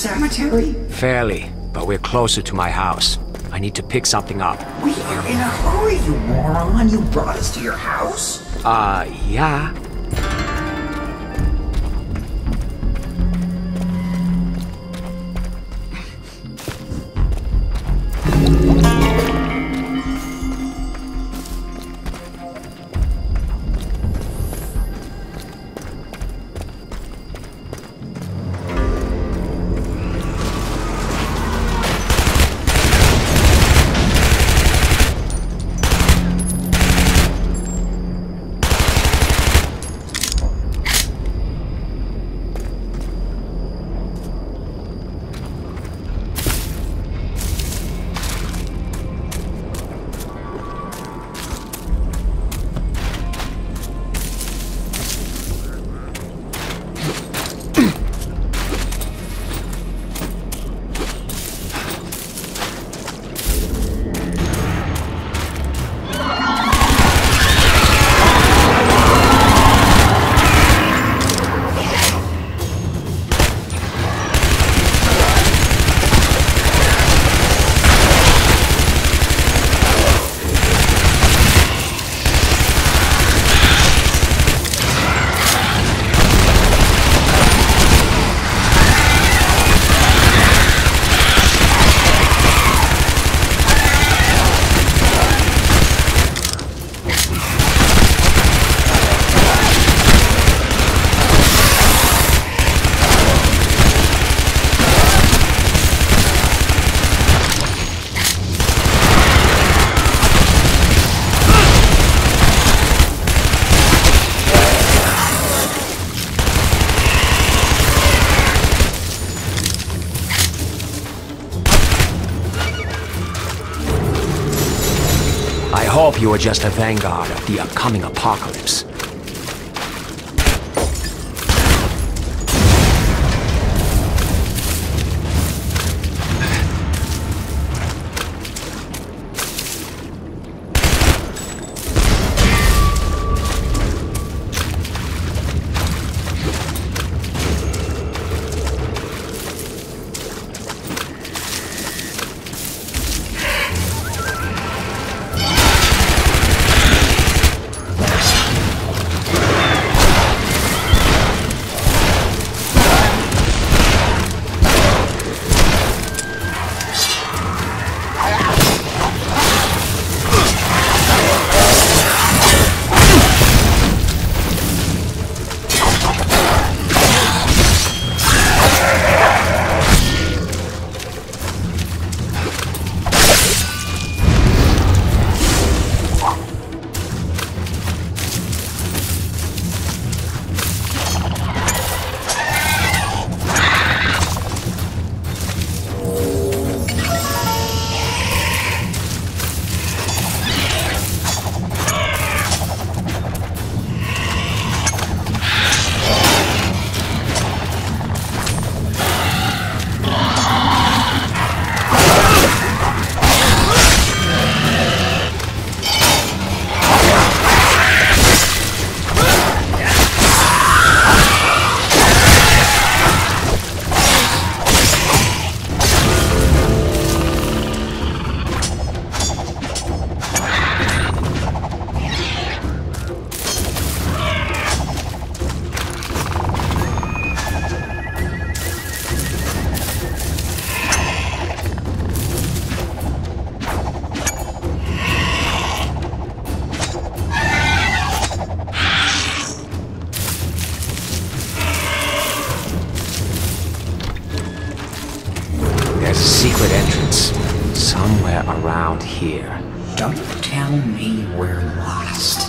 cemetery? Fairly, but we're closer to my house. I need to pick something up. We are in a hurry, you moron. You brought us to your house? Yeah. I hope you are just a vanguard of the upcoming apocalypse. There's a secret entrance somewhere around here. Don't tell me we're lost.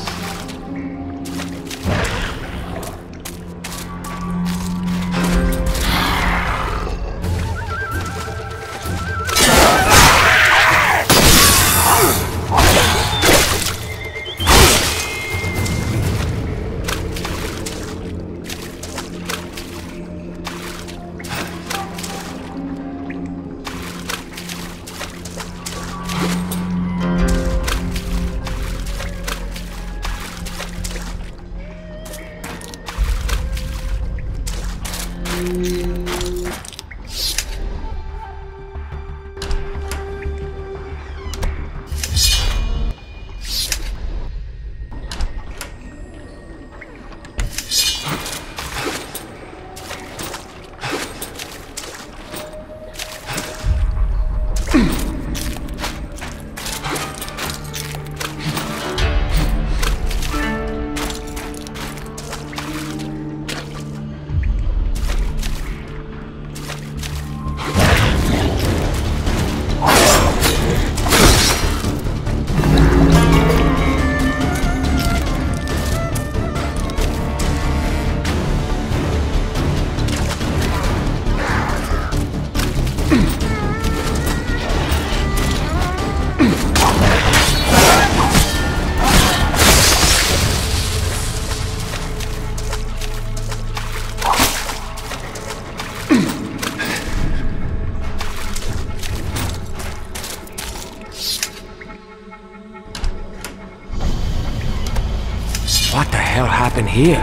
What the hell happened here?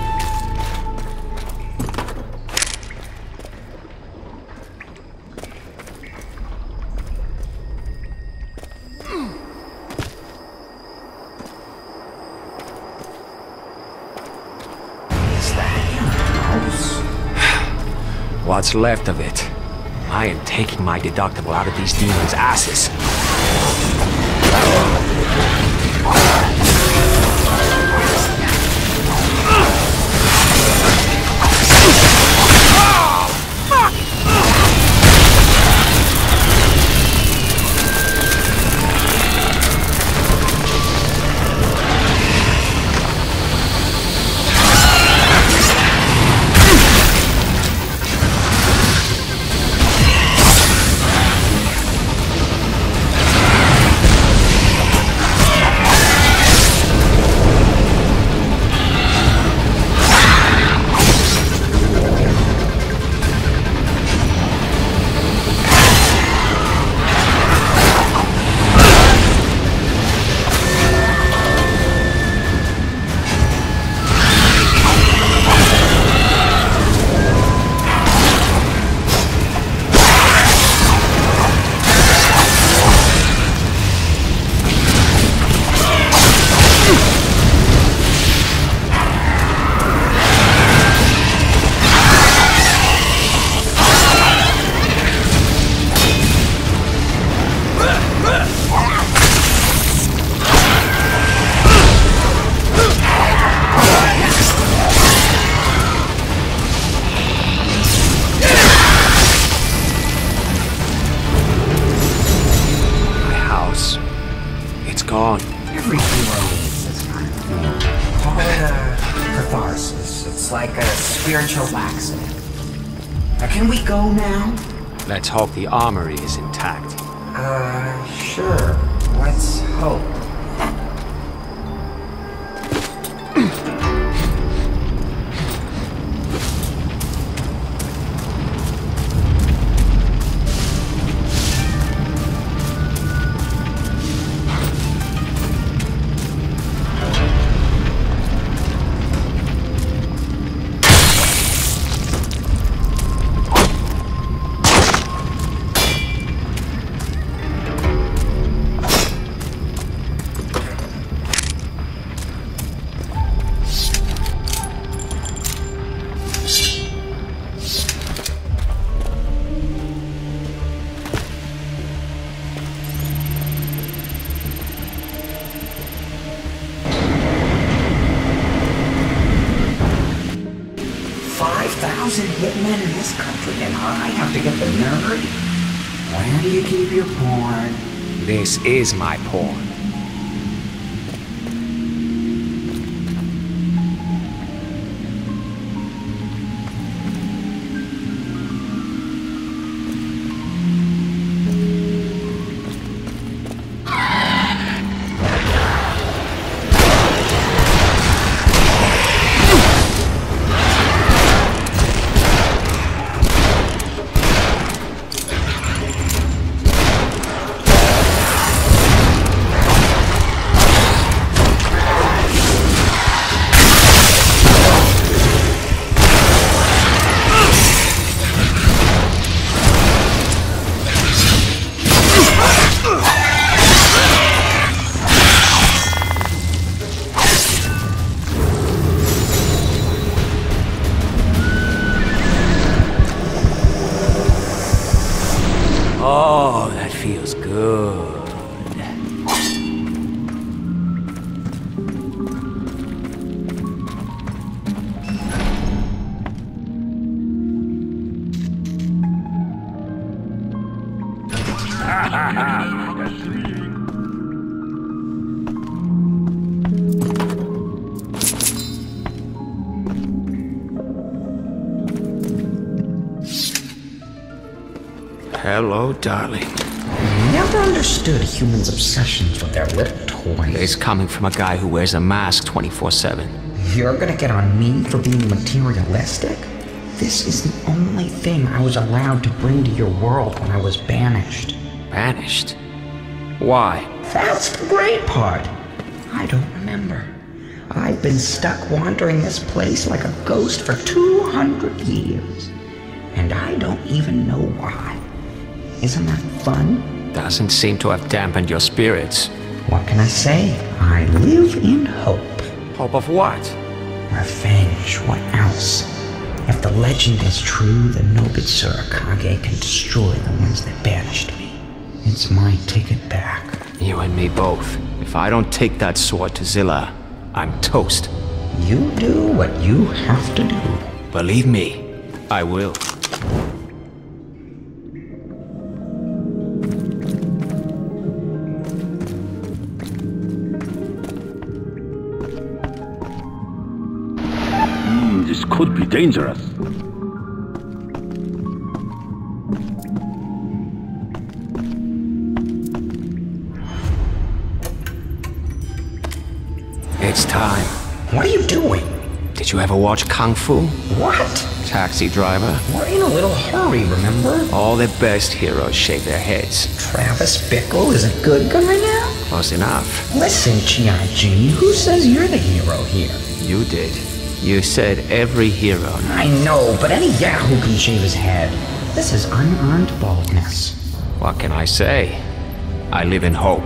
Is that your house? What's left of it? I am taking my deductible out of these demons' asses. Gone. Every hero needs this kind of thing. Call it a catharsis. It's like a spiritual laxative. Can we go now? Let's hope the armory is intact. Sure. Let's hope. Hitmen in this country, and I have to get the nerve? Where do you keep your porn? This is my porn. Oh, that feels good. Hello, darling. Never understood humans' obsessions with their little toys. It's coming from a guy who wears a mask 24/7. You're gonna get on me for being materialistic? This is the only thing I was allowed to bring to your world when I was banished. Banished? Why? That's the great part. I don't remember. I've been stuck wandering this place like a ghost for 200 years. And I don't even know why. Isn't that fun? Doesn't seem to have dampened your spirits. What can I say? I live in hope. Hope of what? Revenge, what else? If the legend is true, then Nobitsura Kage can destroy the ones that banished me. It's my ticket back. You and me both. If I don't take that sword to Zilla, I'm toast. You do what you have to do. Believe me, I will. This could be dangerous. It's time. What are you doing? Did you ever watch Kung Fu? What? Taxi Driver? We're in a little hurry, remember? All the best heroes shave their heads. Travis Bickle is a good guy now? Close enough. Listen, Chi-G, who says you're the hero here? You did. You said every hero. I know, but any yahoo can shave his head. This is unearned baldness. What can I say? I live in hope.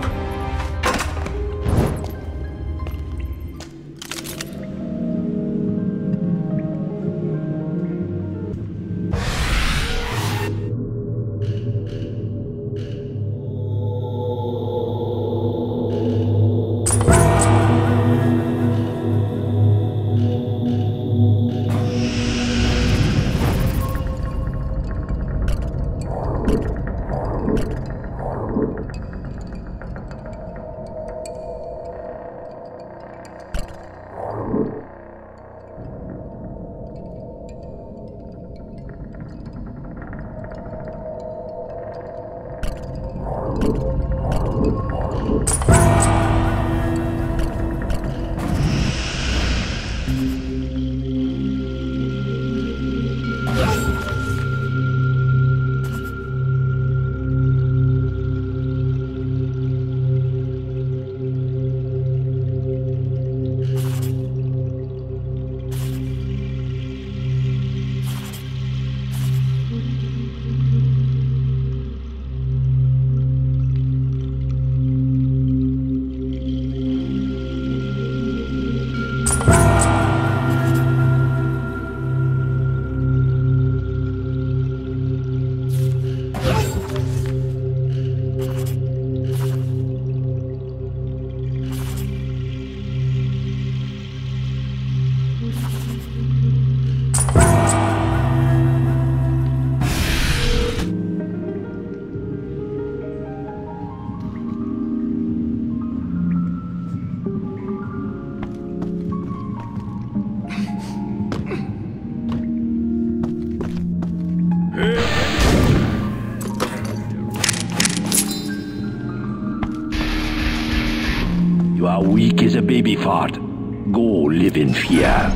You are weak as a baby fart. Go live in fear.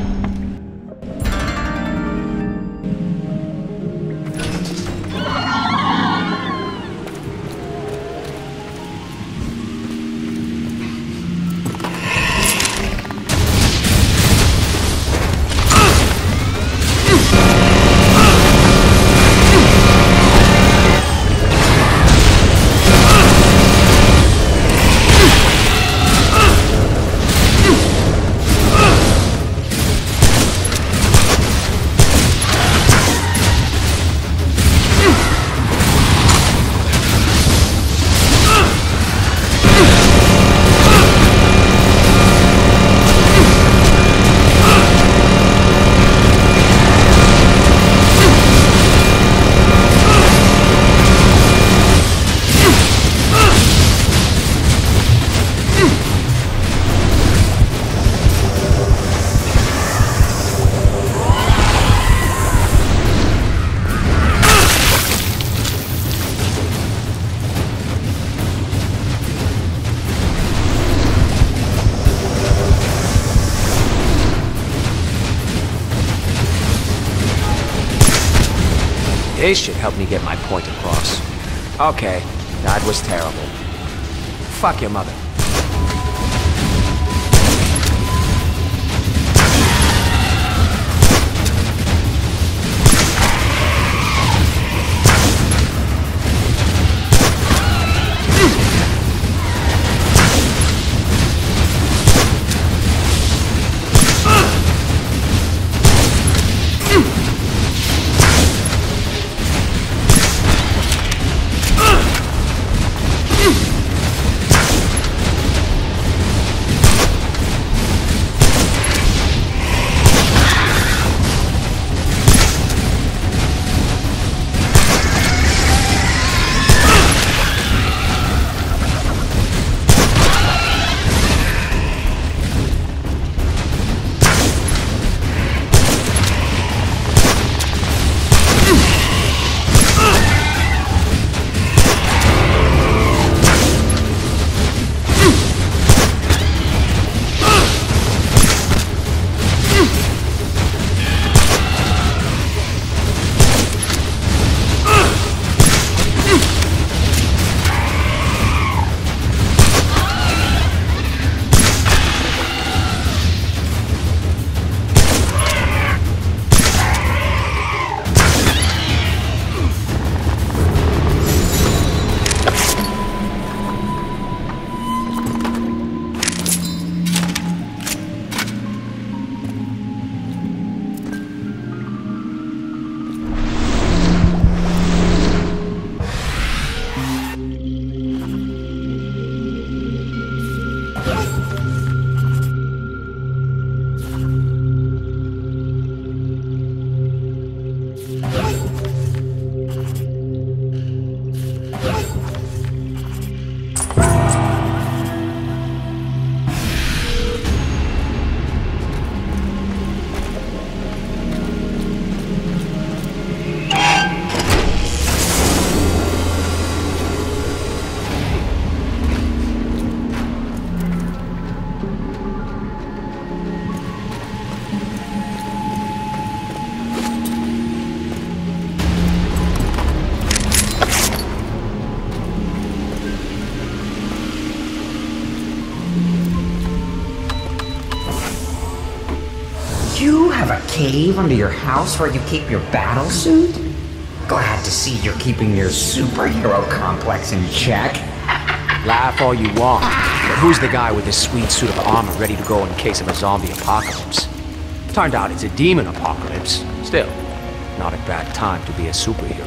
This should help me get my point across. Okay, that was terrible. Fuck your mother. You have a cave under your house where you keep your battle suit? Glad to see you're keeping your superhero complex in check. Laugh all you want, but who's the guy with this sweet suit of armor ready to go in case of a zombie apocalypse? Turned out it's a demon apocalypse. Still, not a bad time to be a superhero.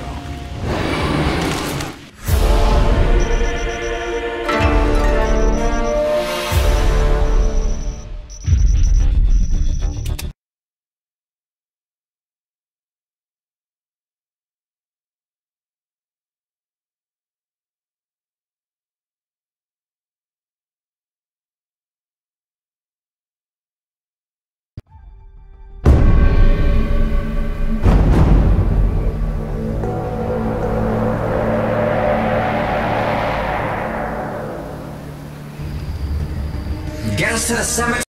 Get us to the cemetery.